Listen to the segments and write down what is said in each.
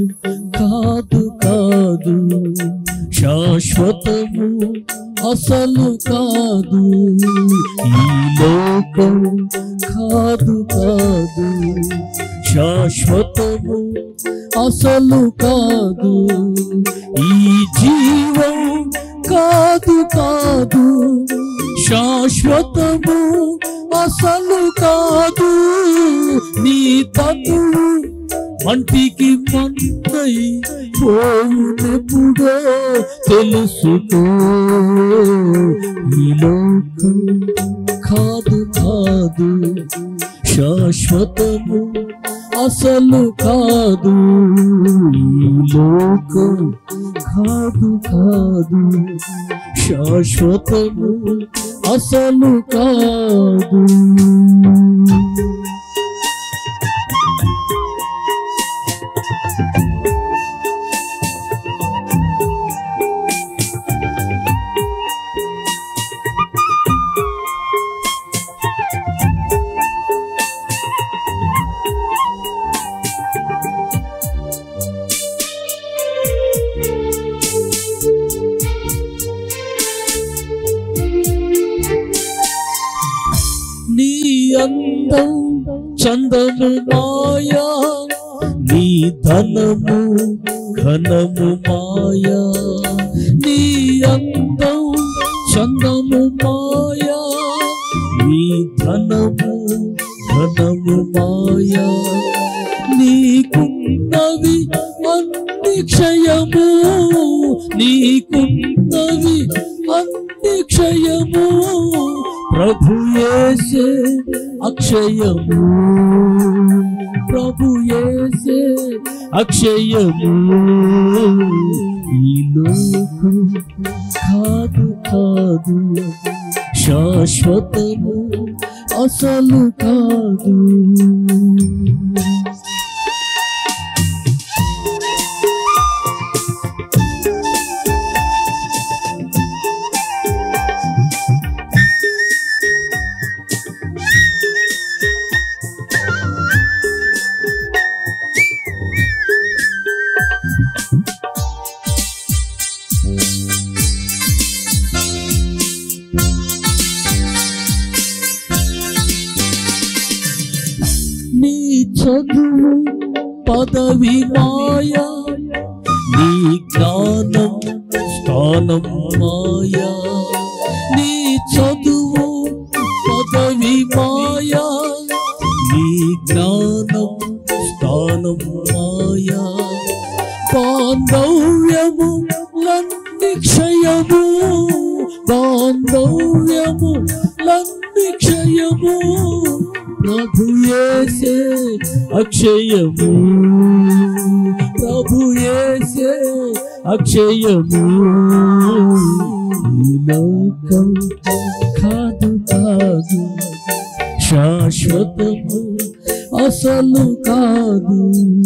కాదు కాదు, శాశ్వతము అసలు కాదు, ఈ లోకం కాదు కాదు, శాశ్వతము అసలు కాదు, ఈ జీవం కాదు కాదు, శాశ్వతము అసలు కాదు, నీ తనువు మంటికి మంటై పోవునెప్పుడో తెలుసుకో, ఈ లోకం కాదు కాదు, శాశ్వతము అసలు కాదు, ఈ లోకం కాదు కాదు, శాశ్వతము అసలు కాదు. నీ అందం చందము మాయా, నీ ధనము ఘనము మాయా, నీ అందం చందము మాయా, నీ ధనము ఘనము మాయా, నీకున్నవి అన్ని క్షయము, నీకున్నవి అన్ని క్షయము, ప్రభు యేసే అక్షయము, ప్రభు యేసే అక్షయము, ఈ లోకం కాదు కాదు, శాశ్వతము అసలు కాదు. నీ చదువు పదవి మాయా, నీ జ్ఞానం స్థానం మాయా, నీ చదువు పదవి మాయా, నీ జ్ఞానం స్థానం మాయా, బాంధవ్యము లన్ని క్షయము, బాంధవ్యము లన్ని క్షయము, ప్రభు యేసే అక్షయము, ప్రభు యేసే అక్షయము, ఈ లోకం కాదు కాదు, శాశ్వతము అసలు కాదు.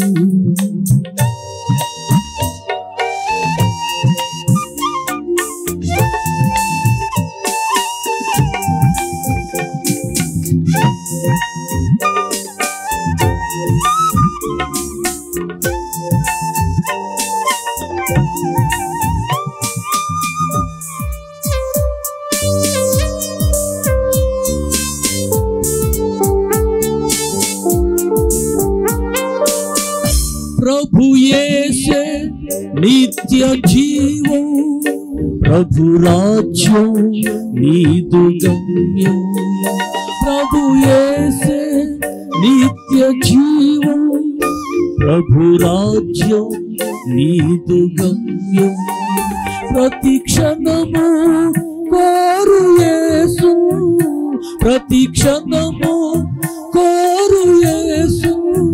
ప్రభు యేసే నిత్య జీవం, ప్రభు రాజ్యం నీదు గమ్యం, ప్రభు యేసే నిత్య జీవం, ప్రభు రాజ్యం నీదు గమ్యం, ప్రతి క్షణము కోరు యేసు, ప్రతి క్షణము కోరు యేసు,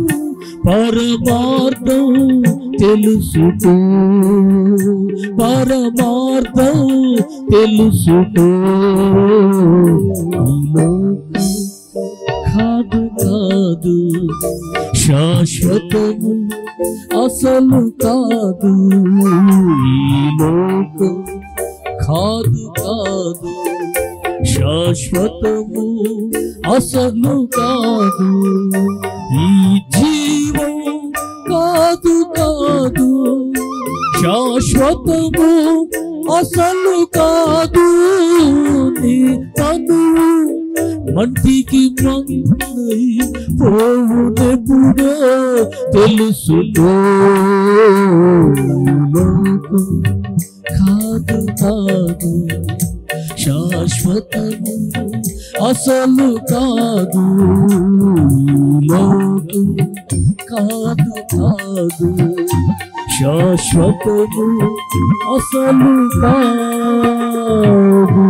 పరమార్థం తెలుసుకో, పరమార్థం తెలుసుకో, ఈ లోకం కాదు కాదు, శాశ్వతము అసలు కాదు, ఈ లోకం కాదు కాదు, శాశ్వతము అసలు కాదు, ఈ జీవం కాదు కాదు, శాశ్వతము అసలు కాదు నీ తనువు మంటికి మందై పోవునెప్పుడో తెలుసుకో లోకం కాదు కాదు శాశ్వతము అసలు కాదు లోకం కాదు కాదు శాశ్వతము అసలు కాదు.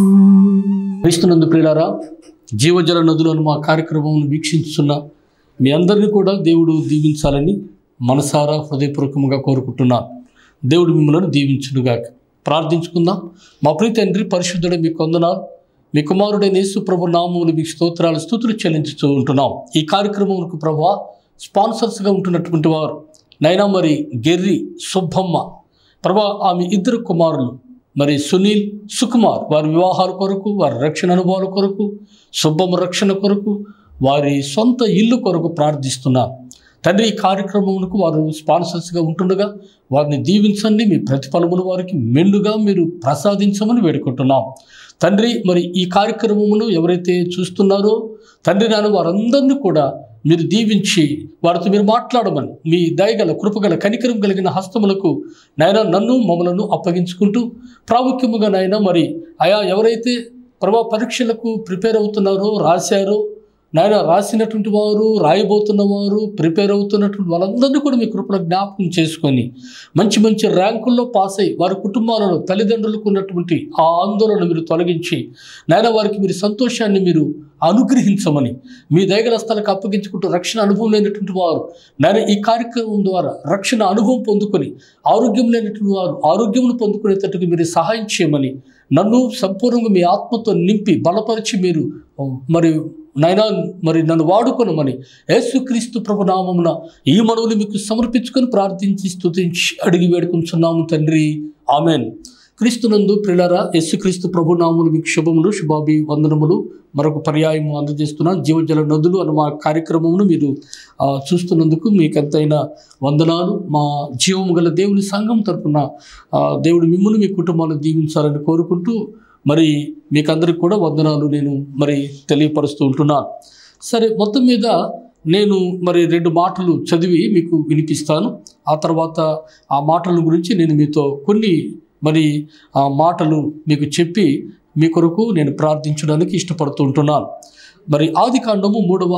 క్రీస్తునందు ప్రియులారా, జీవజల నదులను మా కార్యక్రమం వీక్షించున్న మీ అందరినీ కూడా దేవుడు దీవించాలని మనసారా హృదయపూర్వకంగా కోరుకుంటున్నాను. దేవుడు మిమ్మల్ని దీవించునుగాక. ప్రార్థించుకుందాం. మా ప్రియ తండ్రి పరిశుద్ధుడే, మీకు వందనాలు. మీ కుమారుడైన యేసు ప్రభు నామములు మీకు స్తుతులు చెల్లించుతూ ఉంటున్నాం. ఈ కార్యక్రమంకు ప్రభువా స్పాన్సర్స్గా ఉంటున్నటువంటి వారు నైనా మరి గెర్రి సుబ్బమ్మ ప్రభా, ఆమె ఇద్దరు కుమారులు మరి సునీల్ సుకుమార్, వారి వివాహాల కొరకు, వారి రక్షణ అనుభవాల కొరకు, సుబ్బమ్మ రక్షణ కొరకు, వారి సొంత ఇల్లు కొరకు ప్రార్థిస్తున్నారు. తండ్రి, ఈ కార్యక్రమమునకు వారు స్పాన్సర్స్గా ఉంటుండగా వారిని దీవించండి. మీ ప్రతిఫలమును వారికి మెండుగా మీరు ప్రసాదించమని వేడుకుంటున్నాం. తండ్రి, మరి ఈ కార్యక్రమమును ఎవరైతే చూస్తున్నారో తండ్రి నాన్న వారందరినీ కూడా మీరు దీవించి వారితో మీరు మాట్లాడమని మీ దయగల కృపగల కనికరం కలిగిన హస్తములకు నాయన నన్ను మమ్మలను అప్పగించుకుంటూ ప్రాముఖ్యముగా నాయన మరి ఆయా ఎవరైతే ప్రభా పరీక్షలకు ప్రిపేర్ అవుతున్నారో, రాశారో నాయన, రాసినటువంటి వారు, రాయబోతున్న వారు, ప్రిపేర్ అవుతున్నటువంటి వాళ్ళందరినీ కూడా మీ కృపలో జ్ఞాపకం చేసుకొని మంచి మంచి ర్యాంకుల్లో పాస్ అయ్యి వారి కుటుంబాలలో తల్లిదండ్రులకు ఉన్నటువంటి ఆ ఆందోళన మీరు తొలగించి నాయన వారికి మీరు సంతోషాన్ని మీరు అనుగ్రహించమని మీ దయగల స్థలకు అప్పగించుకుంటూ రక్షణ అనుభవం లేనటువంటి వారు నాయన ఈ కార్యక్రమం ద్వారా రక్షణ అనుభవం పొందుకొని ఆరోగ్యం లేనటువంటి వారు ఆరోగ్యమును పొందుకునేటట్టుగా మీరు సహాయం చేయమని నన్ను సంపూర్ణంగా మీ ఆత్మతో నింపి బలపరిచి మీరు మరి నాయనా మరి నన్ను వాడుకొనమని యేసుక్రీస్తు ప్రభు నామమున ఈ మనవులు మీకు సమర్పించుకొని ప్రార్థించి స్తుతించి అడిగి వేడుకుంటున్నాము తండ్రి. ఆమెన్. క్రీస్తునందు ప్రియులారా, యేసుక్రీస్తు ప్రభు నామములు మీకు శుభములు, శుభాభివందనములు మరొక పర్యాయము అందజేస్తున్నాను. జీవజల నదులు అన్న మా కార్యక్రమమును మీరు చూస్తున్నందుకు మీకు ఎంతైనా వందనాలు. మా జీవము గల దేవుని సంఘం తరపున దేవుడు మిమ్మల్ని మీ కుటుంబాలను దీవించాలని కోరుకుంటూ మరి మీకందరికి కూడా వందనాలు నేను మరి తెలియపరుస్తూ ఉంటున్నాను. సరే, మొత్తం మీద నేను మరి 2 మాటలు చదివి మీకు వినిపిస్తాను. ఆ తర్వాత ఆ మాటల గురించి నేను మీతో కొన్ని మరి ఆ మాటలు మీకు చెప్పి మీ కొరకు నేను ప్రార్థించడానికి ఇష్టపడుతూ ఉంటున్నాను. మరి ఆదికాండము 3వ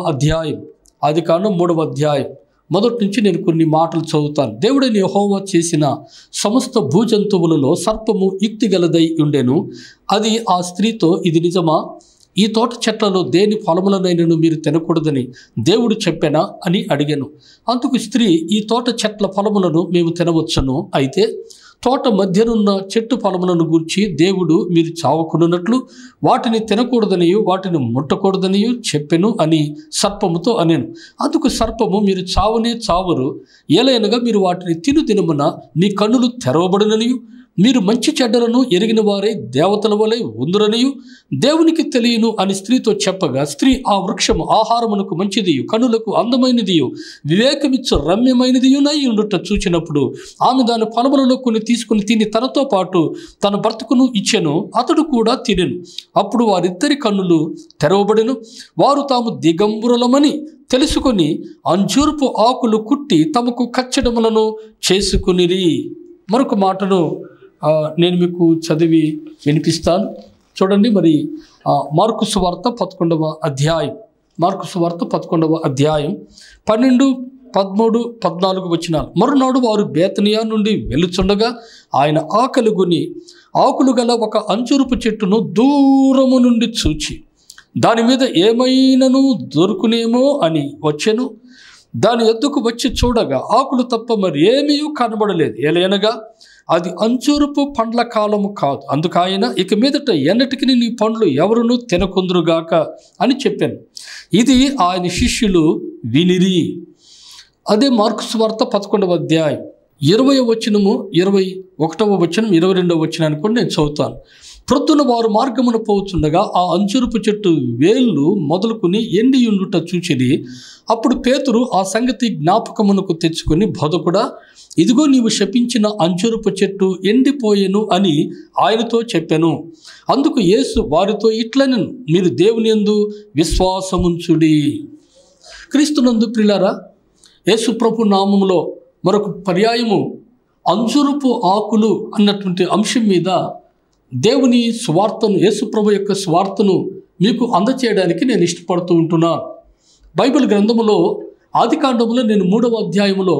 అధ్యాయం మొదటి నుంచి నేను కొన్ని మాటలు చదువుతాను. దేవుడైన యెహోవా చేసిన సమస్త భూజంతువులలో సర్పము యుక్తిగలదై ఉండెను. అది ఆ స్త్రీతో, ఇది నిజమా? ఈ తోట చెట్లలో దేని ఫలములనైనను మీరు తినకూడదని దేవుడు చెప్పెనా అని అడిగాను. అందుకు స్త్రీ, ఈ తోట చెట్ల ఫలములను మేము తినవచ్చును. అయితే తోట మధ్యనున్న చెట్టు ఫలములను గూర్చి దేవుడు మీరు చావకున్నట్లు వాటిని తినకూడదనియు వాటిని ముట్టకూడదనియు చెప్పెను అని సర్పముతో అనెను. అందుకు సర్పము, మీరు చావనే చావరు, ఏలైనగా మీరు వాటిని తిను దినమున మీ కన్నులు తెరవబడుననియు మీరు మంచి చెడ్డలను ఎరిగిన వారే దేవతల వలె ఉందురనియు దేవునికి తెలియను అని స్త్రీతో చెప్పగా, స్త్రీ ఆ వృక్షము ఆహారమునకు మంచిదియు కన్నులకు అందమైనదియు వివేకమిచ్చు రమ్యమైనదియునై ఉండుట చూచినప్పుడు ఆమె దాని ఫలములలో కొన్ని తీసుకుని తిని తనతో పాటు తన భర్తకును ఇచ్చెను. అతడు కూడా తినెను. అప్పుడు వారిద్దరి కన్నులు తెరవబడెను. వారు తాము దిగంబరులమని తెలుసుకొని అంజూరపు ఆకులు కుట్టి తమకు కచ్చడములను చేసుకునిరి. మరొక మాటను నేను మీకు చదివి వినిపిస్తాను. చూడండి, మరి మార్కు సువార్త 11వ అధ్యాయం 12, 13, 14 వచనాలు. మరునాడు వారు బేతనియా నుండి వెళ్ళుచుండగా ఆయన ఆకలిగొని ఆకులు గల ఒక అంజూరపు చెట్టును దూరము నుండి చూచి దాని మీద ఏమైనను దొరుకునేమో అని వచ్చెను. దాని ఎద్దుకు వచ్చి చూడగా ఆకులు తప్ప మరి ఏమీ కనబడలేదు. ఏలైనగా అది అంజూరపు పండ్ల కాలము కాదు. అందుకు ఆయన, ఇక మీదట ఎన్నటికి నీ పండ్లు ఎవరునూ తినకుందురుగాక అని చెప్పాను. ఇది ఆయన శిష్యులు వినిరి. అదే మార్కు సువార్త 11వ అధ్యాయం 20వ వచనము, 21వ వచనం, 22వ వచనాన్ని కూడా నేను చదువుతాను. ప్రొద్దున వారు మార్గమున పోవచ్చుండగా ఆ అంజూరపు చెట్టు వేళ్ళు మొదలుకొని ఎండి ఉండుట చూచిరి. అప్పుడు పేతురు ఆ సంగతి జ్ఞాపకమునకు తెచ్చుకొని, బోధకుడా, ఇదిగో నీవు శపించిన అంజూరపు చెట్టు ఎండిపోయెను అని ఆయనతో చెప్పెను. అందుకు యేసు వారితో ఇట్లనెను, మీరు దేవుని యందు విశ్వాసముంచుడి. క్రీస్తునందు ప్రియులారా, యేసు ప్రభు నామములో మరొక పర్యాయము అంజూరపు ఆకులు అన్నటువంటి అంశం మీద దేవుని స్వార్థను, యేసు ప్రభు యొక్క స్వార్థను మీకు అందచేయడానికి నేను ఇష్టపడుతూ ఉంటున్నాను. బైబిల్ గ్రంథములో ఆదికాండములో నేను 3వ అధ్యాయములో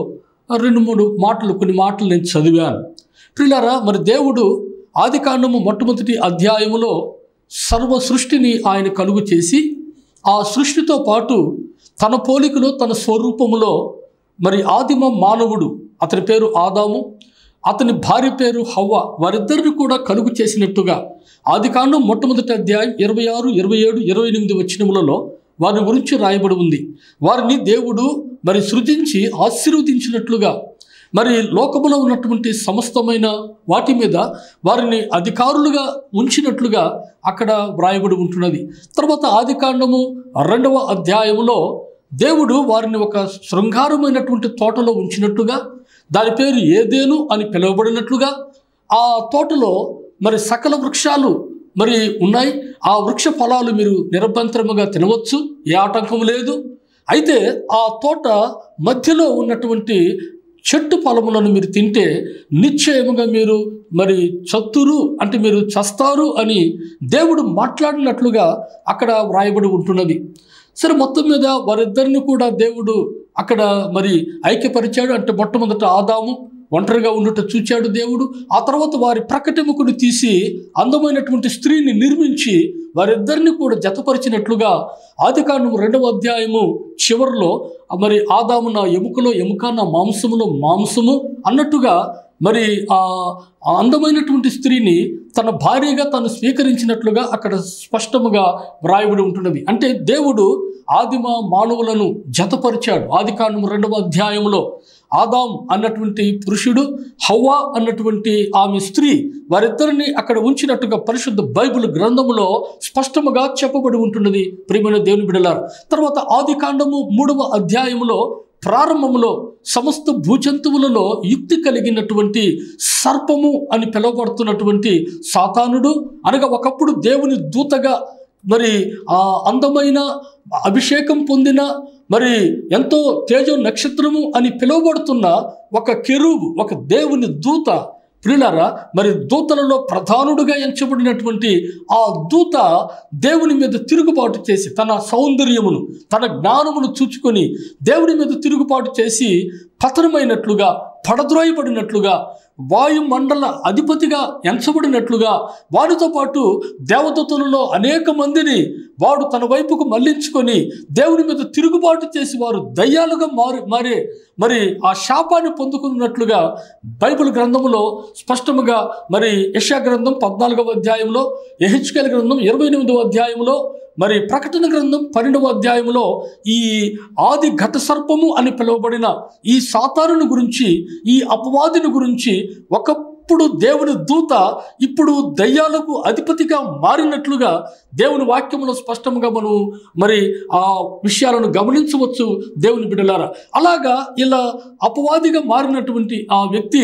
కొన్ని మాటలు నేను చదివాను. ప్రియులారా, మరి దేవుడు ఆదికాండము మొట్టమొదటి అధ్యాయములో సర్వ సృష్టిని ఆయన కలుగు చేసి, ఆ సృష్టితో పాటు తన పోలికలో తన స్వరూపములో మరి ఆదిమ మానవుడు, అతని పేరు ఆదాము, అతని భార్య పేరు హవ్వ, వారిద్దరిని కూడా కలుగు చేసినట్టుగా ఆదికాండం మొట్టమొదటి అధ్యాయం 26, 27, 28 వచనములలో వారి గురించి రాయబడి ఉంది. వారిని దేవుడు మరి సృజించి ఆశీర్వదించినట్లుగా, మరి లోకములో ఉన్నటువంటి సమస్తమైన వాటి మీద వారిని అధికారులుగా ఉంచినట్లుగా అక్కడ వ్రాయబడి ఉంటున్నది. తర్వాత ఆదికాండము 2వ అధ్యాయములో దేవుడు వారిని ఒక శృంగారమైనటువంటి తోటలో ఉంచినట్టుగా, దాని పేరు ఏదేను అని పిలువబడినట్లుగా, ఆ తోటలో మరి సకల వృక్షాలు మరి ఉన్నాయి. ఆ వృక్ష ఫలాలు మీరు నిరభ్యంతరముగా తినవచ్చు, ఏ ఆటంకం లేదు. అయితే ఆ తోట మధ్యలో ఉన్నటువంటి చెట్టు ఫలములను మీరు తింటే నిశ్చయముగా మీరు మరి చత్తురు, అంటే మీరు చస్తారు అని దేవుడు మాట్లాడినట్లుగా అక్కడ వ్రాయబడి ఉంటున్నది. సరే, మొత్తం మీద వారిద్దరిని కూడా దేవుడు అక్కడ మరి ఐక్యపరిచాడు. అంటే మొట్టమొదట ఆదాము ఒంటరిగా ఉండుట చూచాడు దేవుడు. ఆ తర్వాత వారి ప్రకటముకుని తీసి అందమైనటువంటి స్త్రీని నిర్మించి వారిద్దరిని కూడా జతపరిచినట్లుగా ఆదికాండము 2వ అధ్యాయము చివరిలో మరి ఆదాము నా ఎముకలో ఎముక, నా మాంసములో మాంసము అన్నట్టుగా మరి ఆ అందమైనటువంటి స్త్రీని తన భార్యగా తాను స్వీకరించినట్లుగా అక్కడ స్పష్టముగా వ్రాయబడి ఉంటున్నది. అంటే దేవుడు ఆదిమ మానవులను జతపరిచాడు. ఆదికాండము 2వ అధ్యాయంలో ఆదాం అన్నటువంటి పురుషుడు, హవ్వ అన్నటువంటి ఆమె స్త్రీ, వారిద్దరిని అక్కడ ఉంచినట్టుగా పరిశుద్ధ బైబిల్ గ్రంథములో స్పష్టముగా చెప్పబడి ఉంటున్నది. ప్రియమైన దేవుని బిడ్డలారా, తర్వాత ఆదికాండము 3వ అధ్యాయములో ప్రారంభములో సమస్త భూజంతువులలో యుక్తి కలిగినటువంటి సర్పము అని పిలువబడుతున్నటువంటి సాతానుడు, అనగా ఒకప్పుడు దేవుని దూతగా మరి ఆ అందమైన అభిషేకం పొందిన మరి ఎంతో తేజో నక్షత్రము అని పిలువబడుతున్న ఒక కెరూబు, ఒక దేవుని దూత, ప్రియులారా, మరి దూతలలో ప్రధానుడుగా ఎంచబడినటువంటి ఆ దూత దేవుని మీద తిరుగుబాటు చేసి తన సౌందర్యమును, తన జ్ఞానమును చూచుకొని దేవుని మీద తిరుగుబాటు చేసి పతనమైనట్లుగా, పడద్రోయబడినట్లుగా, వాయుమండల అధిపతిగా ఎంచబడినట్లుగా, వారితో పాటు దేవదూతలలో అనేక మందిని వాడు తన వైపుకు మళ్లించుకొని దేవుని మీద తిరుగుబాటు చేసి వారు దయ్యాలుగా మారే మరి ఆ శాపాన్ని పొందుకున్నట్లుగా బైబిల్ గ్రంథములో స్పష్టముగా మరి యెషయా గ్రంథం 14వ అధ్యాయంలో, యెహెజ్కేలు గ్రంథం 28వ అధ్యాయంలో, మరి ప్రకటన గ్రంథం 12వ అధ్యాయంలో ఈ ఆది ఘట సర్పము అని పిలువబడిన ఈ సాతానుని గురించి, ఈ అపవాదిని గురించి ఒకప్పుడు దేవుని దూత ఇప్పుడు దయ్యాలకు అధిపతిగా మారినట్లుగా దేవుని వాక్యములో స్పష్టంగా మనం మరి ఆ విషయాలను గమనించవచ్చు దేవుని బిడ్డలారా. అలాగా ఇలా అపవాదిగా మారినటువంటి ఆ వ్యక్తి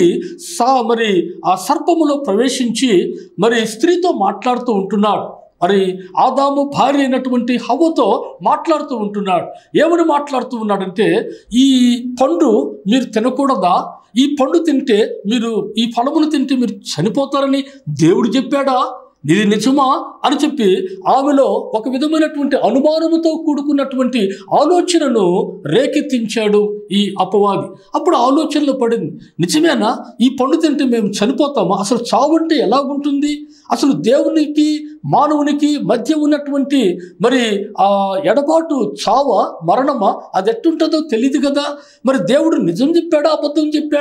మరి ఆ సర్పములో ప్రవేశించి మరి స్త్రీతో మాట్లాడుతూ ఉంటున్నాడు. మరి ఆదాము భార్య అయినటువంటి హవ్వతో మాట్లాడుతూ ఉంటున్నాడు. ఏమని మాట్లాడుతూ ఉన్నాడంటే, ఈ పండు మీరు తినకూడదా? ఈ పండు తింటే మీరు, ఈ ఫలమును తింటే మీరు చనిపోతారని దేవుడు చెప్పాడా? ఇది నిజమా అని చెప్పి ఆమెలో ఒక విధమైనటువంటి అనుమానముతో కూడుకున్నటువంటి ఆలోచనను రేకెత్తించాడు ఈ అపవాది. అప్పుడు ఆలోచనలో పడింది, నిజమేనా? ఈ పండు తింటే మేము చనిపోతామా? అసలు చావు అంటే ఎలాగుంటుంది? అసలు దేవునికి మానవునికి మధ్య ఉన్నటువంటి మరి ఆ ఎడబాటు, చావా మరణమా, అది ఎట్టుంటుందో తెలియదు కదా. మరి దేవుడు నిజం చెప్పాడా అబద్ధం చెప్పాడా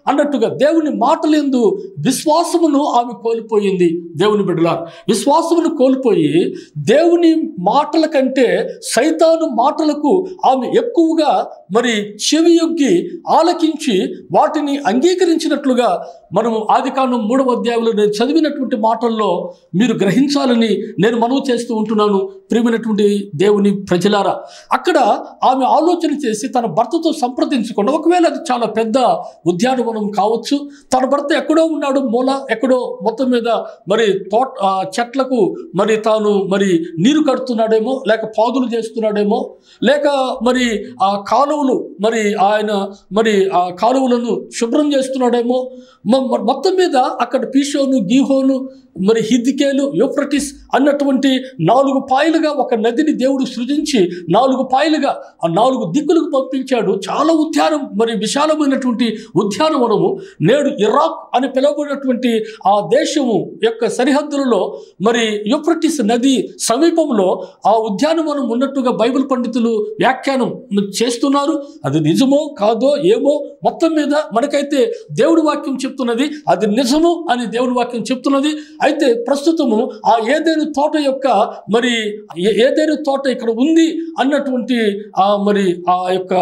అన్నట్టుగా దేవుని మాటలందు విశ్వాసమును ఆమె కోల్పోయింది. దేవుని బిడ్డలారా, విశ్వాసమును కోల్పోయి దేవుని మాటల కంటే సైతాను మాటలకు ఆమె ఎక్కువగా మరి చెవియొగ్గి ఆలకించి వాటిని అంగీకరించినట్లుగా మనము ఆదికాండం 3వ అధ్యాయంలో నేను చదివినటువంటి మాటల్లో మీరు గ్రహించాలని నేను మనవి చేస్తూ ఉంటున్నాను. ప్రియమైనటువంటి దేవుని ప్రజలారా, అక్కడ ఆమె ఆలోచన చేసి తన భర్తతో సంప్రదించకుండా, ఒకవేళ అది చాలా పెద్ద ఉద్యానవనం కావచ్చు, తన భర్త ఎక్కడో ఉన్నాడు, మూల ఎక్కడో మొత్తం మీద మరి చెట్లకు మరి తాను మరి నీరు కడుతున్నాడేమో, లేక పాదులు చేస్తున్నాడేమో, లేక మరి ఆ కాలువలు మరి ఆయన మరి ఆ కాలువలను శుభ్రం చేస్తున్నాడేమో, మొత్తం మీద అక్కడ పీషోను, గీహోను, మరి హిద్దికేలు, యూఫ్రటిస్ అన్నటువంటి 4 పాయలుగా ఒక నదిని దేవుడు సృజించి 4 పాయలుగా ఆ 4 దిక్కులకు పంపించాడు. చాలా ఉద్యానం, మరి విశాలమైనటువంటి ఉద్యానవనము. నేడు ఇరాక్ అని పిలువబడినటువంటి ఆ దేశము యొక్క సరిహద్దులలో మరి యూఫ్రటిస్ నది సమీపంలో ఆ ఉద్యానవనం ఉన్నట్టుగా బైబిల్ పండితులు వ్యాఖ్యానం చేస్తున్నారు. అది నిజమో కాదో ఏమో, మొత్తం మీద మనకైతే దేవుడి వాక్యం చెప్తున్నది అది నిజము అని దేవుడి వాక్యం చెప్తున్నది. అయితే ప్రస్తుతము ఆ ఏదైనా తోట యొక్క మరి ఏదైనా తోట ఇక్కడ ఉంది అన్నటువంటి మరి ఆ యొక్క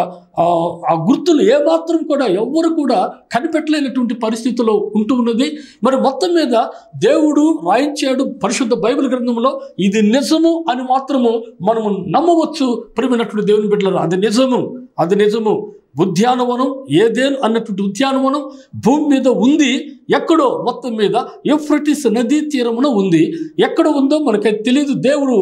ఆ గుర్తులు ఏమాత్రం కూడా ఎవ్వరు కూడా కనిపెట్టలేనటువంటి పరిస్థితిలో ఉంటూ ఉన్నది. మరి మొత్తం మీద దేవుడు రాయించాడు పరిశుద్ధ బైబిల్ గ్రంథంలో, ఇది నిజము అని మాత్రము మనము నమ్మవచ్చు. ప్రియమైనటువంటి దేవుని బిడ్డలారా, అది నిజము, అది నిజము. ఉద్యానవనం, ఏదేను అన్నటువంటి ఉద్యానవనం భూమి మీద ఉంది. ఎక్కడో మొత్తం మీద యూఫ్రటిస్ నదీ తీరమున ఉంది. ఎక్కడ ఉందో మనకైతే తెలియదు. దేవుడు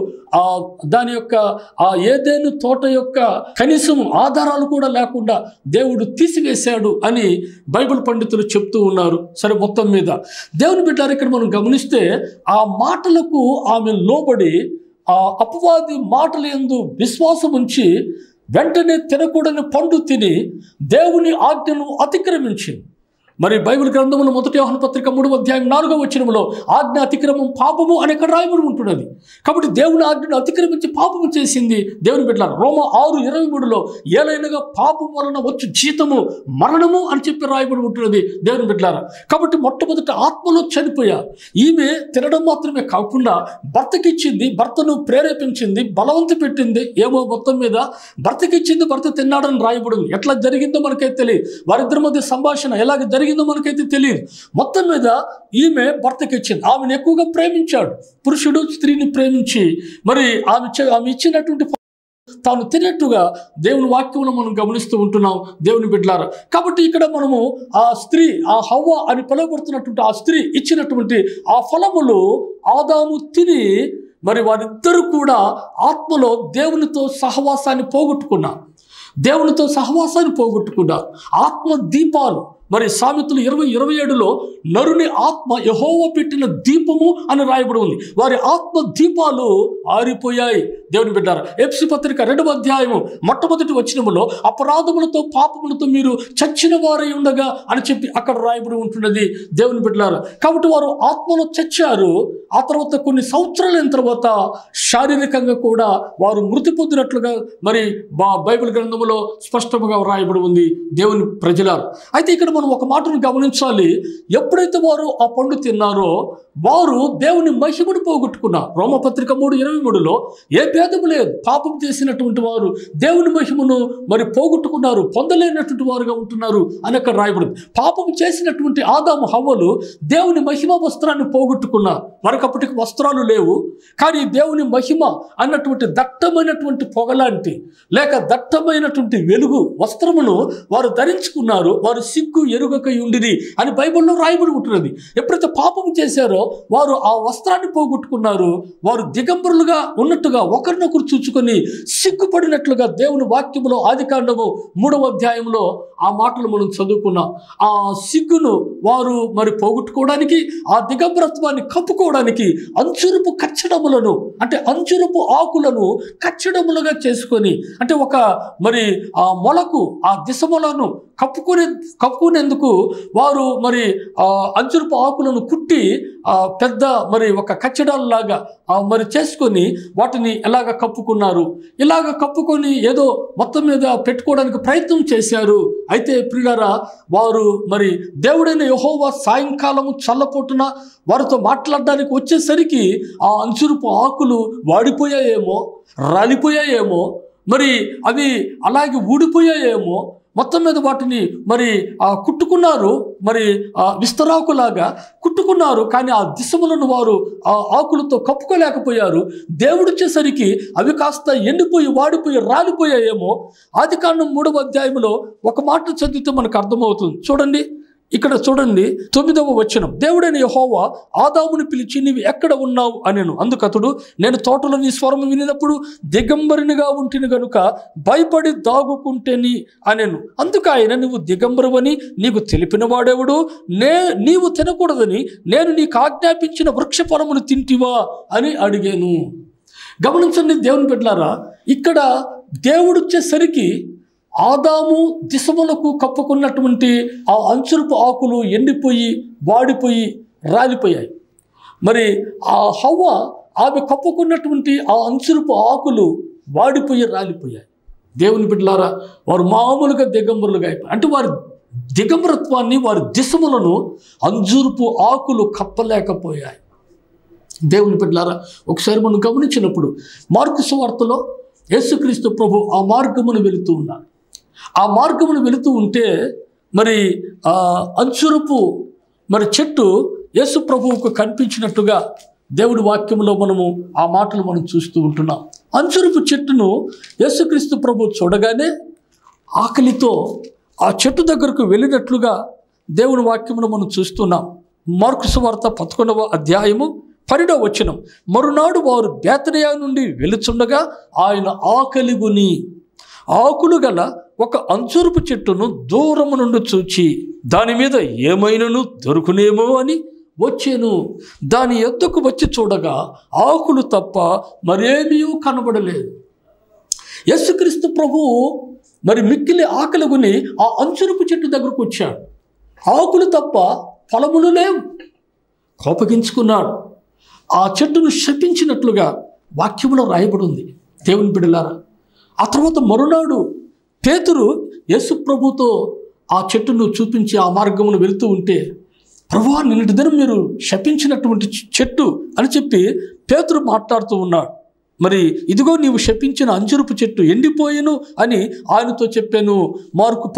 దాని యొక్క ఆ ఏదేను తోట యొక్క కనీసం ఆధారాలు కూడా లేకుండా దేవుడు తీసివేశాడు అని బైబిల్ పండితులు చెప్తూ ఉన్నారు. సరే, మొత్తం మీద దేవుని బిడ్డలారా, ఇక్కడ మనం గమనిస్తే ఆ మాటలకు ఆమె లోబడి ఆ అపవాది మాటల యందు విశ్వాసం ఉంచి వెంటనే తినకూడని పండు తిని దేవుని ఆజ్ఞను అతిక్రమించింది. మరి బైబిల్ గ్రంథంలో 1 యోహాను పత్రిక 3వ అధ్యాయం 4వ వచనంలో ఆజ్ఞ అతిక్రమం పాపము అని ఇక్కడ రాయబడి ఉంటున్నది. కాబట్టి దేవుని ఆజ్ఞను అతిక్రమించి పాపము చేసింది. దేవుని బిడ్డలారా, రోమా 6:23లో ఏలైనగా పాపం వలన వచ్చు జీతము మరణము అని చెప్పి రాయబడి ఉంటున్నది. దేవుని బిడ్డలారా, కాబట్టి మొట్టమొదట ఆత్మలో చనిపోయారు. ఈమె తినడం మాత్రమే కాకుండా భర్తకిచ్చింది, భర్తను ప్రేరేపించింది, బలవంత పెట్టింది. ఏమో మొత్తం మీద భర్తకిచ్చింది, భర్త తిన్నాడని రాయబడింది. ఎట్లా జరిగిందో మనకైతే తెలియదు. వారిద్దరి మధ్య సంభాషణ ఎలాగ జరిగిందో మనకైతే తెలియదు. మొత్తం మీద ఈమె భర్తకి ఇచ్చింది. ఆమెను ఎక్కువగా ప్రేమించాడు. పురుషుడు స్త్రీని ప్రేమించి మరి ఆమె ఇచ్చినటువంటి తాను తిన్నట్టుగా దేవుని వాక్యంలో మనం గమనిస్తూ ఉంటున్నాం. దేవుని బిడ్డలారా, కాబట్టి ఇక్కడ మనము ఆ స్త్రీ, ఆ హవ్వ అని పిలువబడుతున్నటువంటి ఆ స్త్రీ ఇచ్చినటువంటి ఆ ఫలములు ఆదాము తిని మరి వారిద్దరూ కూడా ఆత్మలో దేవునితో సహవాసాన్ని పోగొట్టుకున్నారు. దేవునితో సహవాసాన్ని పోగొట్టుకున్నారు. ఆత్మ దీపాలు మరి సామెతలు 20:27లో నరుని ఆత్మ యెహోవా పెట్టిన దీపము అని రాయబడి ఉంది. వారి ఆత్మ దీపాలు ఆరిపోయాయి. దేవుని బిడ్డారా, ఎఫెసీ పత్రిక 2వ అధ్యాయము మొట్టమొదటి వచనములో అపరాధములతో పాపములతో మీరు చచ్చిన వారై ఉండగా అని చెప్పి అక్కడ రాయబడి ఉంటున్నది. దేవుని బిడ్డలారా, కాబట్టి వారు ఆత్మలో చచ్చారు. ఆ తర్వాత కొన్ని సంవత్సరాలైన తర్వాత శారీరకంగా కూడా వారు మృతి పొందినట్లుగా మరి బైబిల్ గ్రంథంలో స్పష్టంగా రాయబడి ఉంది. దేవుని ప్రజలారు, అయితే ఇక్కడ మనం ఒక మాటను గమనించాలి. ఎప్పుడైతే వారు ఆ పండు తిన్నారో వారు దేవుని మహిమను పోగొట్టుకున్నారు. రోమపత్రిక 3:23లో ఏ భేదము లేదు, పాపం చేసినటువంటి వారు దేవుని మహిమను మరి పోగొట్టుకున్నారు, పొందలేనటువంటి వారుగా ఉంటున్నారు అని అక్కడ రాయబడింది. పాపం చేసినటువంటి ఆదాము హవ్వలు దేవుని మహిమ వస్త్రాన్ని పోగొట్టుకున్నారు. వారికి అప్పటికి వస్త్రాలు లేవు, కానీ దేవుని మహిమ అన్నటువంటి దట్టమైనటువంటి పొగలాంటి లేక దట్టమైనటువంటి వెలుగు వస్త్రమును వారు ధరించుకున్నారు. వారు సిగ్గు ఎరుగక ఉండిరి అని బైబిల్లో రాయబడి ఉంటున్నది. ఎప్పుడైతే పాపం చేశారో వారు ఆ వస్త్రాన్ని పోగొట్టుకున్నారు. వారు దిగంబరులుగా ఉన్నట్టుగా ఒకరినొకరు చూచుకొని సిగ్గుపడినట్లుగా దేవుని వాక్యములో ఆదికాండము 3వ అధ్యాయంలో ఆ మాటలు మనం చదువుకున్నాం. ఆ సిగ్గును వారు మరి పోగొట్టుకోవడానికి, ఆ దిగంబరత్వాన్ని కప్పుకోవడానికి అంచురుపు కచ్చడములను, అంటే అంచురుపు ఆకులను కచ్చడములుగా చేసుకొని, అంటే ఒక మరి ఆ మొలకు ఆ దిశములను కప్పుకునేందుకు వారు మరి అంజురపు ఆకులను కుట్టి పెద్ద మరి ఒక కచ్చడాల్లాగా మరి చేసుకొని వాటిని ఎలాగ కప్పుకున్నారు. ఇలాగ కప్పుకొని ఏదో మొత్తం మీద పెట్టుకోవడానికి ప్రయత్నం చేశారు. అయితే ప్రియులారా, వారు మరి దేవుడైన యెహోవా సాయంకాలము చల్లపోటున వారితో మాట్లాడడానికి వచ్చేసరికి ఆ అంజురపు ఆకులు వాడిపోయాయేమో, రాలిపోయాయేమో, మరి అవి అలాగే ఊడిపోయాయేమో, మొత్తం మీద వాటిని మరి కుట్టుకున్నారు. మరి విస్తరాకులాగా కుట్టుకున్నారు. కానీ ఆ దిశములను వారు ఆ ఆకులతో కప్పుకోలేకపోయారు. దేవుడు వచ్చేసరికి అవి కాస్త ఎండిపోయి వాడిపోయి రాలిపోయాయేమో. ఆదికాండం 3వ అధ్యాయంలో ఒక మాట చదివితే మనకు అర్థమవుతుంది. చూడండి, ఇక్కడ చూడండి 9వ వచనం. దేవుడైన యెహోవా ఆదామును పిలిచి, నీవు ఎక్కడ ఉన్నావు అనెను. అందుకతడు, నేను తోటలో నీ స్వరం వినినప్పుడు దిగంబరునిగా ఉంటిని గనుక భయపడి దాగుకుంటేని అనెను. అందుకు ఆయన, నువ్వు దిగంబరువని నీకు తెలిపిన వాడెవడు? నీవు తినకూడదని నేను నీకు ఆజ్ఞాపించిన వృక్ష ఫలమును తింటివా అని అడిగాను. గమనించండి దేవుని బిడ్డలారా, ఇక్కడ దేవుడు వచ్చేసరికి ఆదాము దిశములకు కప్పుకున్నటువంటి ఆ అంచురపు ఆకులు ఎండిపోయి వాడిపోయి రాలిపోయాయి. మరి ఆ హవ్వ ఆమె కప్పుకున్నటువంటి ఆ అంచురపు ఆకులు వాడిపోయి రాలిపోయాయి. దేవుని బిడ్డలారా, వారు మామూలుగా దిగంబరులుగా అయిపోయారు. అంటే వారి దిగంబరత్వాన్ని, వారి దిశములను అంజూరపు ఆకులు కప్పలేకపోయాయి. దేవుని బిడ్డలారా, ఒకసారి మనం గమనించినప్పుడు మార్కు సువార్తలో యేసుక్రీస్తు ప్రభు ఆ మార్గమును వెళుతూ ఉన్నారు. ఆ మార్గమును వెళుతూ ఉంటే మరి అంచురపు మరి చెట్టు యేసు ప్రభువుకు కనిపించినట్టుగా దేవుడి వాక్యంలో మనము ఆ మాటలు మనం చూస్తూ ఉంటున్నాం. అంచురపు చెట్టును యేసుక్రీస్తు ప్రభు చూడగానే ఆకలితో ఆ చెట్టు దగ్గరకు వెళ్ళినట్లుగా దేవుని వాక్యంలో మనం చూస్తున్నాం. మార్కు సువార్త 11వ అధ్యాయము 12వ వచనం. మరునాడు వారు బేతనియా నుండి వెళుచుండగా ఆయన ఆకలిగొని ఆకులు గల ఒక అంజూరపు చెట్టును దూరము నుండి చూచి దాని మీద ఏమైనను దొరుకునేమో అని వచ్చాను. దాని ఎద్దుకు వచ్చి చూడగా ఆకులు తప్ప మరేమీ కనబడలేదు. యేసుక్రీస్తు ప్రభువు మరి మిక్కిలి ఆకలిగొని ఆ అంజూరపు చెట్టు దగ్గరకు వచ్చాడు. ఆకులు తప్ప ఫలములు లేవు. కోపగించుకున్నాడు. ఆ చెట్టును శపించినట్లుగా వాక్యములో రాయబడి ఉంది. దేవుని బిడ్డలారా, ఆ తర్వాత మరునాడు పేతురు యేసు ప్రభుతో ఆ చెట్టును చూపించి ఆ మార్గమును వెళుతూ ఉంటే, ప్రభువా, నిన్నటి దినం మీరు శపించినటువంటి చెట్టు అని చెప్పి పేతురు మాట్లాడుతూ ఉన్నాడు. మరి ఇదిగో నీవు శపించిన అంజురపు చెట్టు ఎండిపోయేను అని ఆయనతో చెప్పాను. మార్కు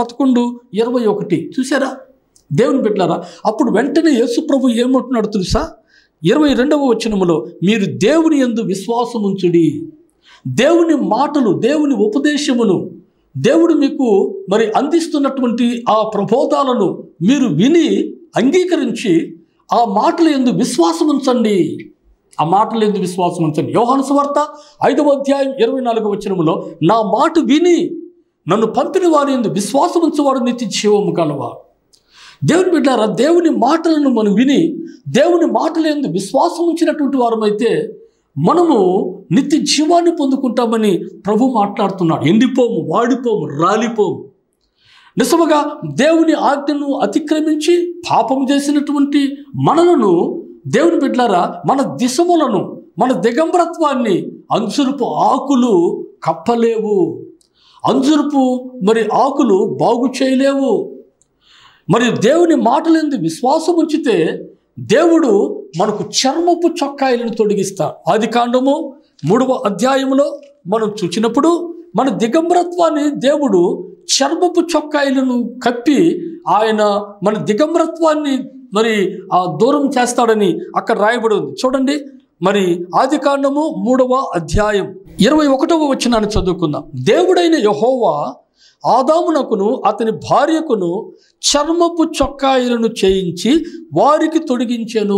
11:21 చూసారా దేవుని బిడ్డలారా. అప్పుడు వెంటనే యేసు ప్రభు ఏమంటున్నాడు తెలుసా? 22వ వచనములో, మీరు దేవుని యందు విశ్వాసముంచుడి. దేవుని మాటలు, దేవుని ఉపదేశమును, దేవుడు మీకు మరి అందిస్తున్నటువంటి ఆ ప్రబోధాలను మీరు విని అంగీకరించి ఆ మాటల యందు విశ్వాసం ఉంచండి. ఆ మాటల యందు విశ్వాసం ఉంచండి. యోహాను సువార్త 5వ అధ్యాయం 24వ వచనములో, నా మాట విని నన్ను పంపిన వారి యందు విశ్వాసం ఉంచువాడు నిత్య జీవము గలవాడు. దేవుని బిడ్డారా, దేవుని మాటలను మనం విని దేవుని మాటల యందు విశ్వాసం ఉంచినటువంటి వారమైతే మనము నిత్య జీవాన్ని పొందుకుంటామని ప్రభు మాట్లాడుతున్నాడు. ఎండిపోము, వాడిపోము, రాలిపోము. నిజముగా దేవుని ఆజ్ఞను అతిక్రమించి పాపం చేసినటువంటి మనలను దేవుని బిడ్డలారా, మన దిశములను, మన దిగంబరత్వాన్ని అంజురపు ఆకులు కప్పలేవు. అంజురపు మరి ఆకులు బాగు చేయలేవు. మరి దేవుని మాటలందు విశ్వాసం ఉంచితే దేవుడు మనకు చర్మపు చొక్కాయలను తొడిగిస్తాడు. ఆదికాండము 3వ అధ్యాయంలో మనం చూసినప్పుడు మన దిగంబరత్వాన్ని దేవుడు చర్మపు చొక్కాయలను కప్పి ఆయన మన దిగంబరత్వాన్ని మరి దూరం చేస్తాడని అక్కడ రాయబడి ఉంది. చూడండి, మరి ఆదికాండము 3వ అధ్యాయం 21వ వచనాన్ని చదువుకుందాం. దేవుడైన యెహోవా ఆదామునకును అతని భార్యకును చర్మపు చొక్కాయలను చేయించి వారికి తొడిగించెను.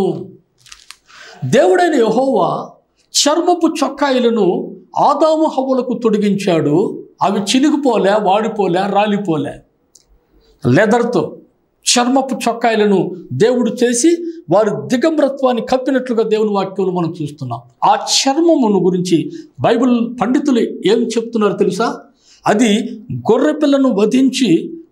దేవుడైన యెహోవా చర్మపు చొక్కాయలను ఆదాము హవ్వలకు తొడిగించాడు. అవి చినిగిపోలే, వాడిపోలే, రాలిపోలే. లెదర్తో చర్మపు చొక్కాయలను దేవుడు చేసి వారి దిగంబరత్వాన్ని కప్పినట్లుగా దేవుని వాక్యంలో మనం చూస్తున్నాం. ఆ చర్మమును గురించి బైబిల్ పండితులు ఏం చెప్తున్నారు తెలుసా? అది గొర్రెపిల్లను వధించి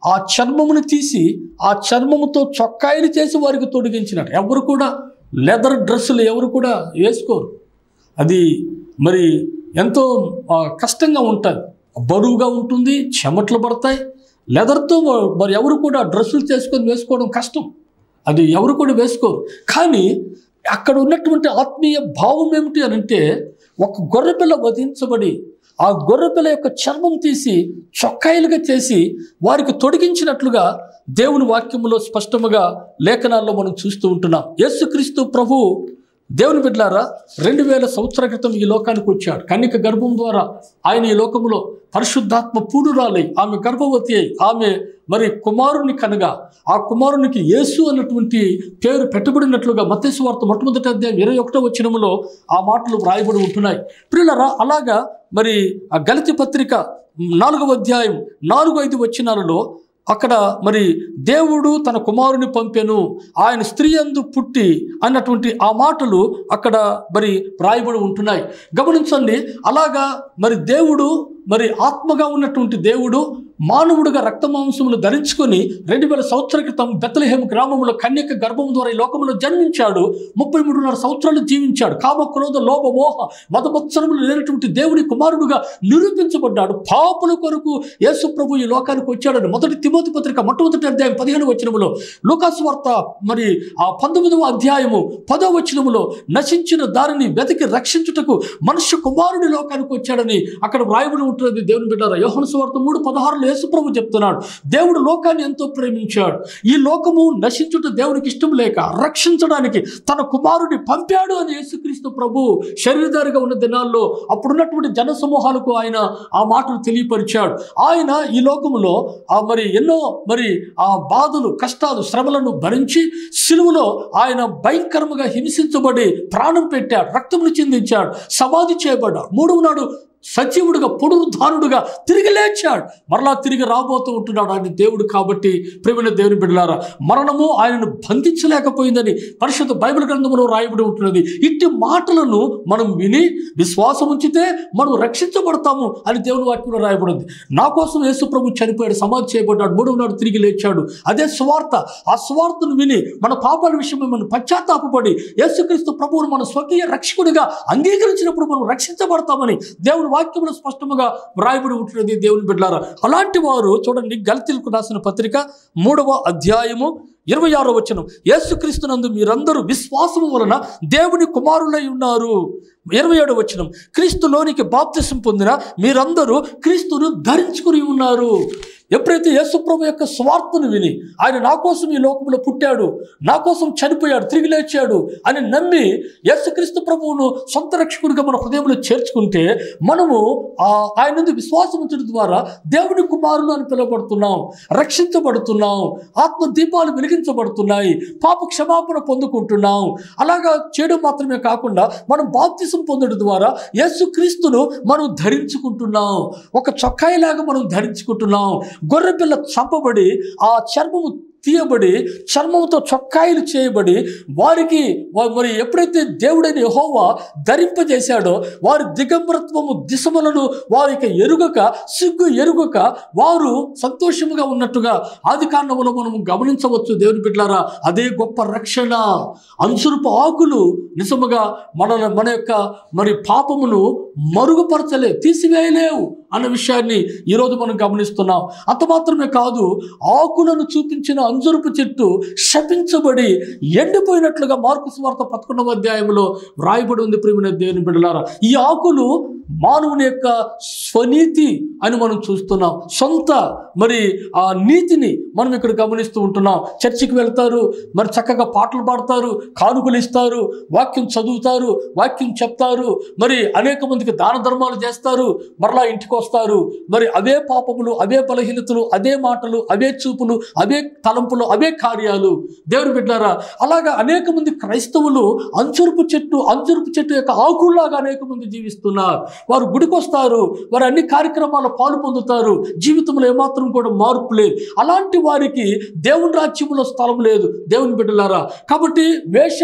ఆ చర్మమును తీసి ఆ చర్మముతో చొక్కాయిలు చేసి వారికి తొడిగించినట్టు. ఎవరు కూడా లెదర్ డ్రెస్సులు ఎవరు కూడా వేసుకోరు. అది మరి ఎంతో కష్టంగా ఉంటుంది, బరువుగా ఉంటుంది, చెమటలు పడతాయి. లెదర్తో మరి ఎవరు కూడా డ్రెస్సులు చేసుకొని వేసుకోవడం కష్టం, అది ఎవరు కూడా వేసుకోరు. కానీ అక్కడ ఉన్నటువంటి ఆత్మీయ భావం ఏమిటి అని అంటే, ఒక గొర్రెపిల్ల వధించబడి ఆ గొర్రెపిల్ల యొక్క చర్మం తీసి చొక్కాయిలుగా చేసి వారికి తొడిగించినట్లుగా దేవుని వాక్యములో స్పష్టముగా లేఖనాల్లో మనం చూస్తూ ఉంటున్నాం. యేసుక్రీస్తు ప్రభు దేవుని బిడ్డలారా 2000 సంవత్సరాల క్రితం ఈ లోకానికి వచ్చాడు. కన్యక గర్భం ద్వారా ఆయన ఈ లోకములో పరిశుద్ధాత్మ పూడురాలై ఆమె గర్భవతి అయి ఆమె మరి కుమారుని కనగా ఆ కుమారునికి యేసు అన్నటువంటి పేరు పెట్టబడినట్లుగా మత్తయి సువార్త మొట్టమొదటి అధ్యాయం 21వ వచనములో ఆ మాటలు వ్రాయబడి ఉంటున్నాయి. ప్రియులారా, అలాగా మరి ఆ గలతీ పత్రిక 4వ అధ్యాయం 4-5 వచనాలలో అక్కడ మరి దేవుడు తన కుమారుని పంపెను, ఆయన స్త్రీ యందు పుట్టి అన్నటువంటి ఆ మాటలు అక్కడ మరి వ్రాయబడి ఉంటున్నాయి. గమనించండి, అలాగా మరి దేవుడు మరి ఆత్మగా ఉన్నటువంటి దేవుడు మానవుడిగా రక్తమాంసములు ధరించుకొని 2000 సంవత్సరాల క్రితం బెత్లెహేము గ్రామంలో కన్యక గర్భం ద్వారా ఈ లోకంలో జన్మించాడు. 33.5 సంవత్సరాలు జీవించాడు. కామ, క్రోధ, లోభ, మోహ, మదమత్సరములు లేనటువంటి దేవుని కుమారుడుగా నిరూపించబడ్డాడు. పాపుల కొరకు యేసు ప్రభు ఈ లోకానికి వచ్చాడని 1 తిమోతి పత్రిక మొట్టమొదటి అధ్యాయం 15వ వచనములో, లూకాసు వార్త మరి ఆ 19వ అధ్యాయము 10వ వచనములో నశించిన దారిని వెతికి రక్షించుటకు మనుష్య కుమారుడి లోకానికి వచ్చాడని అక్కడ వ్రాయబడి ఉంటుంది. దేవుని బిడ్డారా, యోహాను సువార్త 3:16 యేసు ప్రభు చెప్తున్నాడు, దేవుడు లోకాన్ని ఎంతో ప్రేమించాడు, ఈ లోకము నశించుట దేవునికి ఇష్టం లేక రక్షించడానికి తన కుమారుడిని పంపాడు అని యేసుక్రీస్తు ప్రభు శరీరధారిగా ఉన్న దినాల్లో అప్పుడున్నటువంటి జన సమూహాలకు ఆయన ఆ మాటలు తెలియపరిచాడు. ఆయన ఈ లోకములో మరి ఎన్నో మరి ఆ బాధలు, కష్టాలు, శ్రమలను భరించి సిలువలో ఆయన భయంకరంగా హింసించబడి ప్రాణం పెట్టాడు, రక్తమును చిందించాడు, సమాధి చేయబడ్డాడు. 3వ నాడు సజీవుడుగా పునరుద్ధానుడుగా తిరిగి లేచాడు, మరలా తిరిగి రాబోతూ ఉంటున్నాడు. ఆయన దేవుడు కాబట్టి ప్రియమైన దేవుని బిడ్డలారా, మరణము ఆయనను బంధించలేకపోయిందని పరిశుద్ధ బైబిల్ గ్రంథంలో రాయబడి ఉంటున్నది. ఇట్టి మాటలను మనం విని విశ్వాసం ఉంచితే మనం రక్షించబడతాము అని దేవుని వాక్యంలో రాయబడింది. నా కోసం యేసు ప్రభు చనిపోయాడు, సమాధి చేయబడ్డాడు, 3వ నాడు తిరిగి లేచాడు. అదే సువార్త. ఆ సువార్తను విని మన పాపాల విషయమై మనం పశ్చాత్తాపపడి యేసుక్రీస్తు ప్రభువును మన స్వకీయ రక్షకుడిగా అంగీకరించినప్పుడు మనం రక్షించబడతామని దేవుని వాక్యంలో స్పష్టంగా వ్రాయబడి ఉంటున్నది. దేవుని బిడ్డలారా, అలాంటి వారు చూడండి, గలతీయులకు రాసిన పత్రిక 3వ అధ్యాయము 26వ వచనం, యేసుక్రీస్తునందు మీరందరూ విశ్వాసము వలన దేవుని కుమారులై ఉన్నారు. 27వ వచనం, క్రీస్తులోనికి బాప్తిసం పొందిన మీరందరూ క్రీస్తును ధరించుకుని ఉన్నారు. ఎప్పుడైతే యేసు ప్రభు యొక్క స్వార్థను విని ఆయన నా కోసం ఈ లోకంలో పుట్టాడు, నా కోసం చనిపోయాడు, తిరిగి లేచాడు అని నమ్మి యేసుక్రీస్తు ప్రభువును సొంత రక్షకుడిగా మన హృదయంలో చేర్చుకుంటే మనము ఆయన నుండి విశ్వాసం ఉంచడం ద్వారా దేవుని కుమారులు అని పిలువబడుతున్నాం, రక్షించబడుతున్నాం, ఆత్మ దీపాలు వెలిగించబడుతున్నాయి, పాప క్షమాపణ పొందుకుంటున్నాం. అలాగా చేయడం మాత్రమే కాకుండా మనం బాప్తిసం పొందడం ద్వారా యేసుక్రీస్తును మనం ధరించుకుంటున్నాం, ఒక చొక్కాయిలాగా మనం ధరించుకుంటున్నాం. గొర్రెపిల్ల చంపబడి ఆ చర్మము తీయబడి చర్మంతో చొక్కాయిలు చేయబడి వారికి మరి ఎప్పుడైతే దేవుడైన యెహోవా ధరింపజేశాడో వారి దిగంబరత్వము దిశములను వారికి ఎరుగక, సిగ్గు ఎరుగక వారు సంతోషముగా ఉన్నట్టుగా ఆది కాండములో మనము గమనించవచ్చు. దేవుని బిడ్డలారా, అదే గొప్ప రక్షణ. అంచురుపు ఆకులు నిజముగా మన యొక్క మరి పాపమును మరుగుపరచలే, తీసివేయలేవు అన్న విషయాన్ని ఈరోజు మనం గమనిస్తున్నాం. అంత మాత్రమే కాదు, ఆకులను చూపించిన అంజురపు చెట్టు శపించబడి ఎండిపోయినట్లుగా మార్కు సువార్త 11వ అధ్యాయంలో వ్రాయబడి ఉంది. ప్రియమైన దేవుని బిడ్డలారా, ఈ ఆకులు మానవుని యొక్క స్వనీతి అని మనం చూస్తున్నాం. సొంత మరి ఆ నీతిని మనం ఇక్కడ గమనిస్తూ ఉంటున్నాం. చర్చికి వెళ్తారు, మరి చక్కగా పాటలు పాడతారు, కానుకలు ఇస్తారు, వాక్యం చదువుతారు, వాక్యం చెప్తారు, మరి అనేక మందికి దాన ధర్మాలు చేస్తారు, మరలా ఇంటికి వస్తారు. మరి అవే పాపములు, అవే బలహీనతలు, అదే మాటలు, అవే చూపులు, అవే తలంపులు, అవే కార్యాలు. దేవుని బిడ్డలారా, అలాగా అనేక మంది క్రైస్తవులు అంజూరపు చెట్టు యొక్క ఆకుల్లాగా అనేక మంది జీవిస్తున్నారు. వారు గుడికి వస్తారు, వారు అన్ని కార్యక్రమాల పాలు పొందుతారు, జీవితంలో ఏమాత్రం కూడా మార్పు లేదు. అలాంటి వారికి దేవుని రాజ్యంలో స్థలం లేదు. దేవుని బిడ్డలారా, కాబట్టి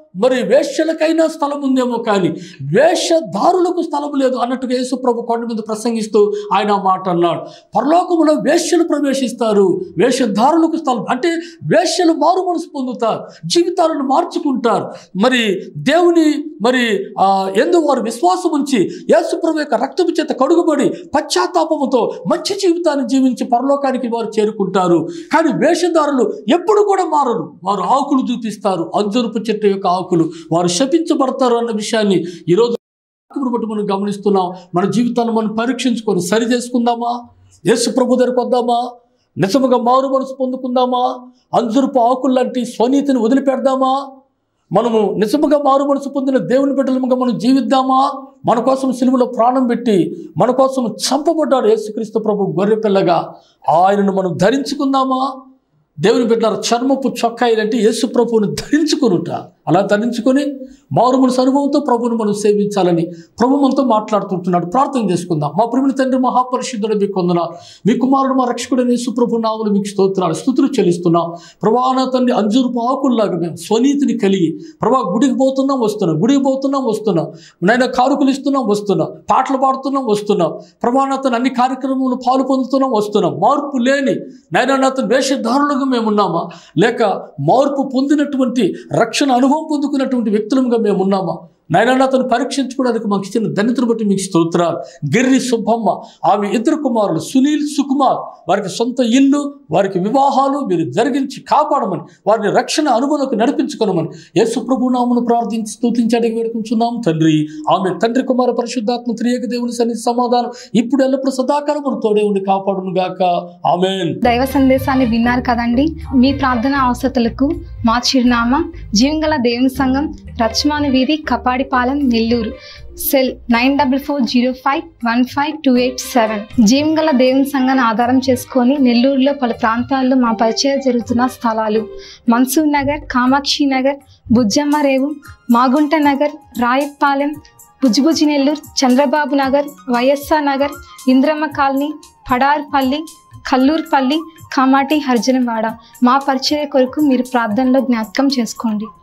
మరి వేశ్యలకైనా స్థలం ఉందేమో కానీ వేషధారులకు స్థలం లేదు అన్నట్టుగా యేసు ప్రభు కొండ మీద ప్రసంగిస్తూ ఆయన ఆ మాట అన్నాడు. పరలోకములో వేశ్యలు ప్రవేశిస్తారు, వేషధారులకు స్థలం అంటే వేశ్యలు మారు మనసు పొందుతారు, జీవితాలను మార్చుకుంటారు. మరి దేవుని మరి ఎందు వారు విశ్వాసం ఉంచి యేసు ప్రభు యొక్క రక్తము చేత కడుగుబడి పశ్చాత్తాపముతో మంచి జీవితాన్ని జీవించి పరలోకానికి వారు చేరుకుంటారు. కానీ వేషధారులు ఎప్పుడు కూడా మారరు. వారు ఆకులు చూపిస్తారు, అంజూరపు చెట్టు యొక్క ఆకులు. వారు శపించబడతారు అన్న విషయాన్ని ఈరోజు బట్టి మనం గమనిస్తున్నాం. మన జీవితాన్ని మనం పరీక్షించుకొని సరి చేసుకుందామా? యేసు ప్రభు దగ్గరికి వద్దామా? నిజముగా మారు మనసు పొందుకుందామా? అంజూరపు ఆకులు లాంటి స్వనీతిని వదిలిపెడదామా? మనము నిజముగా మారు మనసు పొందిన దేవుని బిడ్డలముగా మనం జీవిద్దామా? మన కోసం సిలువలో ప్రాణం పెట్టి మన కోసం చంపబడ్డాడు యేసుక్రీస్తు ప్రభు గొర్రెపిల్లగా. ఆయనను మనం ధరించుకుందామా? దేవుని బిడ్డల చర్మపు చొక్కాయిలంటే యేసు ప్రభువుని ధరించుకునుట. అలా ధరించుకొని మారు మనసు అనుభవంతో ప్రభువును మనం సేవించాలని ప్రభు మనతో మాట్లాడుతుంటున్నాడు. ప్రార్థన చేసుకుందాం. మా ప్రియమైన తండ్రి, మహాపరిశుద్ధుడు, మీకు వందనాలు. మీ కుమారుడు మా రక్షకుడైన యేసు ప్రభు నామములో మీకు స్తోత్రాలు స్తుతులు చెల్లిస్తున్నాం. ప్రభా నా తండ్రి, అంజూరపు ఆకుల్లాగా మేము స్వనీతిని కలిగి ప్రభా గుడికి పోతున్నాం వస్తున్నాం, గుడికి పోతున్నాం వస్తున్నాం, నైనా కానుకలు ఇస్తున్నాం వస్తున్నాం, పాటలు పాడుతున్నాం వస్తున్నాం, ప్రభా నా తండ్రి అన్ని కార్యక్రమాలు పాలు పొందుతున్నాం వస్తున్నాం. మార్పు లేని నైనా నా తండ్రి వేషధారులుగా మేము ఉన్నామా, లేక మార్పు పొందినటువంటి రక్షణ అనుభవం పొందుకున్నటువంటి వ్యక్తులుగా మేము ఉన్నామా? నాయనా అతను పరీక్షించుకోవడానికి మాకు ఇచ్చిన ధన్యతను బట్టి మీకు స్తోత్రాలు. గిర్రి సుబ్బమ్మ, ఆమె ఇద్దరు కుమారులు సునీల్, సుకుమార్, వారికి సొంత ఇల్లు, వారికి వివాహాలు మీరు జరిగించి కాపాడమని, వారిని రక్షణ అనుభవంలోకి నడిపించుకోనమని యేసు ప్రభు నామమున ప్రార్థించి స్తుతించి అడిగి వేడుకుంటున్నాం తండ్రి. ఆమె తండ్రి, కుమార, పరిశుద్ధాత్మ త్రియేక దేవుని సన్నిధి సమాధానం ఇప్పుడు ఎల్లప్పుడు సదాకాలం మన తోడే ఉండి కాపాడును గాక. ఆమేన్. దైవ సందేశాన్ని విన్నారు కదండి. మీ ప్రార్థన అవసరతలకు మా చిరునామా జీవంగల దేవుని సంఘం, రచ్మాన వీధి, కపాడిపాలెం, నెల్లూరు. సెల్ 9440515287. జీవంగల దేవుని సంఘాన్ని ఆధారం చేసుకొని నెల్లూరులో పలు ప్రాంతాల్లో మా పరిచయం జరుగుతున్న స్థలాలు: మన్సూర్ నగర్, కామాక్షి నగర్, బుజ్జమ్మ రేవు, మాగుంట నగర్, రాయపాలెం, బుజ్జిబుజ్జి నెల్లూరు, చంద్రబాబు నగర్, వైఎస్ఆర్ నగర్, ఇంద్రమ్మ కాలనీ, పడార్పల్లి, కల్లూర్పల్లి, కామాటి, హర్జనవాడ. మా పరిచయ కొరకు మీరు ప్రార్థనలో జ్ఞాపకం చేసుకోండి.